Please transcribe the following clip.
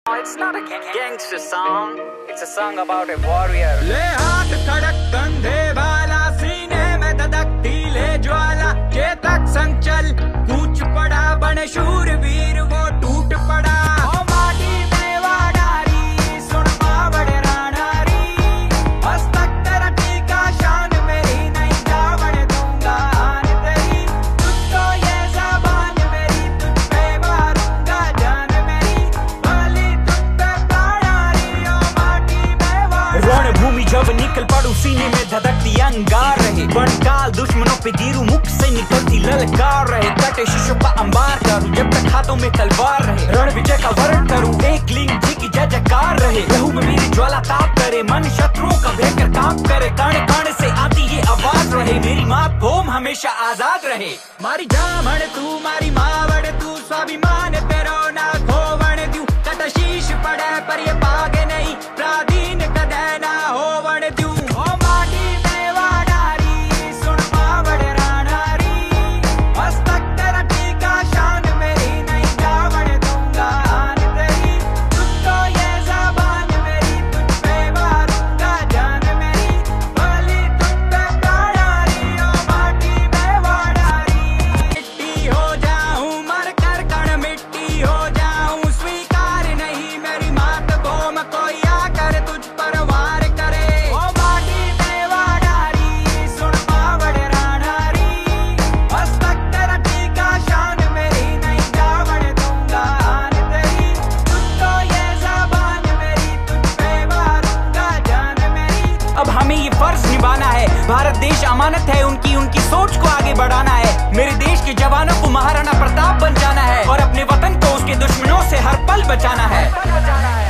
It's not a gangster song. It's a song about a warrior. ले हाथ खड़क कंधे वाला, सीने में धधकती ले ज्वाला, चेतक संग चल कूच पड़ा, बने शूरवीर वो टूट पड़ा। ओ माटी में वाडारी, सुन पावड़े रानारी, मस्तक तेरा टीका शान मेरी, नहीं जावड़ दूंगा आन तेरी, तुझको ये ज़बान मेरी, तुझ पे मारूंगा जान मेरी, भली तुझ पे प्राणारी, ओ माटी में वाडारी। रणभूमि जब निकल पड़ू, सीने में धधकती अंगार रहे, बनकाल दुश्मनों पे गिरू, मुख से निकलती ललकार रहे, कटे शीशों का अंबार करूं, जब तक हाथों में तलवार रहे, रण विजय का वर्ण करूं, एक लिंग जी की जय जयकार रहे, लहू में मेरी ज्वाला ताप करे, मन शत्रुओं का भयंकर काम करे, कण कण से आती ये आवाज रहे, मेरी मातभूम हमेशा आजाद रहे। मारी जामण तू, मारी मावड़ तू, स्वाभिमान तेरो ना खोवण द्यू, कट शीश पड़े पर ये पागे नहीं, प्राधीन कदे ना होवण द्यू। ओ माटी में वाडारी, सुन पावड़ रानारी, मस्तक तेरा टीका शान मेरी, नहीं जावड़ दूंगा आन तेरी, तुझको ये ज़बान मेरी, तुझ पे मारूंगा जान मेरी, भली तुझ पे प्राणारी, ओ माटी में वाडारी। मिट्टी हो जाऊं मर कर कण मिट्टी हो जाऊं, स्वीकार नहीं मेरी मातभूम कोई आकर तुझ पर वार करे। ओ माटी में वाडारी, सुन पावड़ रानारी, मस्तक तेरा टीका शान मेरी, नहीं जावड़ दूंगा आन तेरी, तुझको ये ज़बान मेरी, तुझ पे मारूंगा जान मेरी। अब हमें ये फर्ज निभाना है, भारत देश अमानत है उनकी, उनकी सोच को आगे बढ़ाना है, मेरे देश के जवानों को महाराणा प्रताप बन जाना है, और अपने वतन को उसके दुश्मनों से हर पल बचाना है।